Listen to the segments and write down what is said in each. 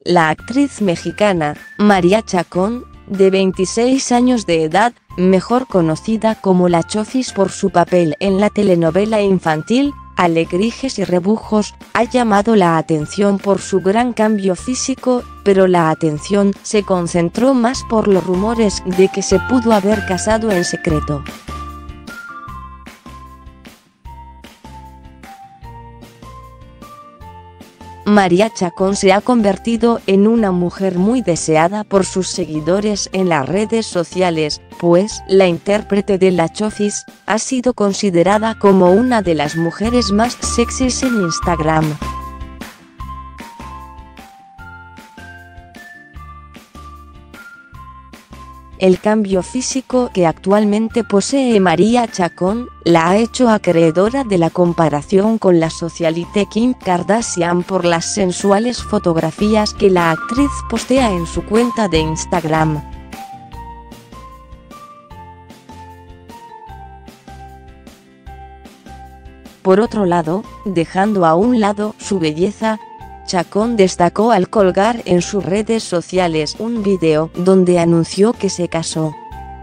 la actriz mexicana, María Chacón, de 26 años de edad, mejor conocida como La Chofis por su papel en la telenovela infantil, Alebrijes y Rebujos, ha llamado la atención por su gran cambio físico, pero la atención se concentró más por los rumores de que se pudo haber casado en secreto. María Chacón se ha convertido en una mujer muy deseada por sus seguidores en las redes sociales, pues la intérprete de La Chofis ha sido considerada como una de las mujeres más sexys en Instagram. El cambio físico que actualmente posee María Chacón la ha hecho acreedora de la comparación con la socialite Kim Kardashian por las sensuales fotografías que la actriz postea en su cuenta de Instagram. Por otro lado, dejando a un lado su belleza, Chacón destacó al colgar en sus redes sociales un video donde anunció que se casó.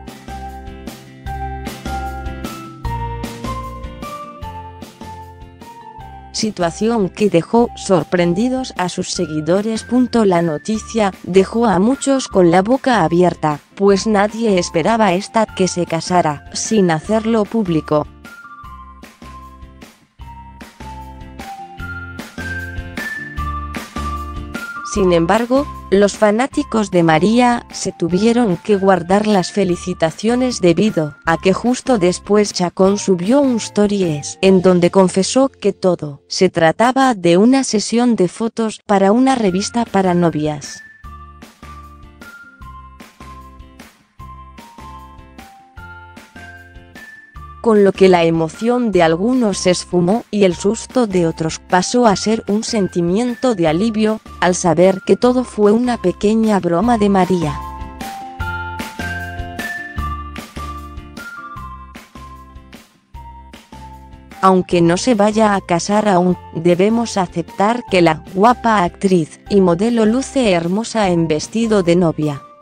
Situación que dejó sorprendidos a sus seguidores. La noticia dejó a muchos con la boca abierta, pues nadie esperaba que se casara sin hacerlo público. Sin embargo, los fanáticos de María se tuvieron que guardar las felicitaciones debido a que justo después Chacón subió un stories en donde confesó que todo se trataba de una sesión de fotos para una revista para novias. Con lo que la emoción de algunos se esfumó y el susto de otros pasó a ser un sentimiento de alivio, al saber que todo fue una pequeña broma de María. Aunque no se vaya a casar aún, debemos aceptar que la guapa actriz y modelo luce hermosa en vestido de novia.